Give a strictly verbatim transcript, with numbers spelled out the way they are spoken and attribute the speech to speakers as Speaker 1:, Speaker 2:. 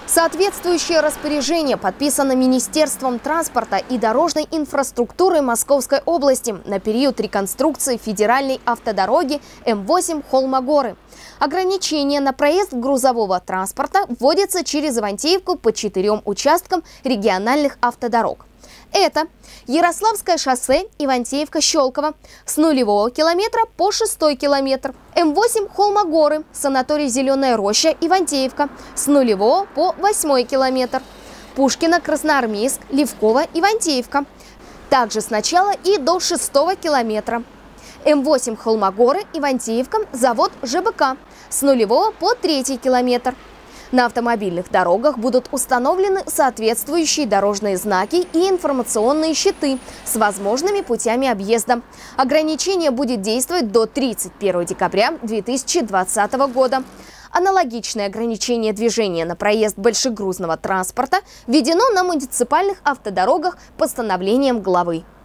Speaker 1: Соответствующее распоряжение подписано Министерством транспорта и дорожной инфраструктуры Московской области на период реконструкции федеральной автодороги М восемь Холмогоры. Ограничение на проезд грузового транспорта вводится через Ивантеевку по четырем участкам региональных автодорог. Это Ярославское шоссе Ивантеевка-Щелково с нулевого километра по шестой километр, М восемь Холмогоры, санаторий Зеленая Роща, Ивантеевка с нулевого по восьмой километр, Пушкино, Красноармейск, Левково, Ивантеевка, также с начала и до шестого километра, М восемь Холмогоры, Ивантеевка, завод ЖБК с нулевого по третий километр. На автомобильных дорогах будут установлены соответствующие дорожные знаки и информационные щиты с возможными путями объезда. Ограничение будет действовать до тридцать первого декабря две тысячи двадцатого года. Аналогичное ограничение движения на проезд большегрузного транспорта введено на муниципальных автодорогах постановлением главы.